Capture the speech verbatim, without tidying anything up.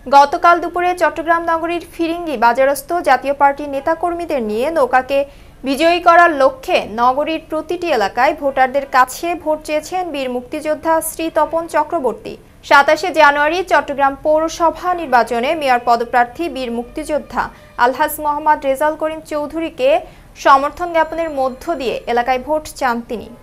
গতকাল দুপুরে চট্টগ্রাম নগরীর ফিরিঙ্গি বাজারস্থ জাতীয় পার্টির নেতাকর্মীদের নিয়ে নৌকাকে বিজয়ী করার লক্ষ্যে নগরীর প্রতিটি এলাকায় ভোটারদের কাছে ভোট চেয়েছেন বীর মুক্তিযোদ্ধা শ্রী তপন চক্রবর্তী। সাতাশে জানুয়ারি চট্টগ্রাম পৌরসভা নির্বাচনে মেয়র পদপ্রার্থী বীর মুক্তিযোদ্ধা আলহাজ মোহাম্মদ রেজাউল করিম চৌধুরীকে সমর্থন জ্ঞাপনের মধ্য দিয়ে এলাকায় ভোট চান তিনি।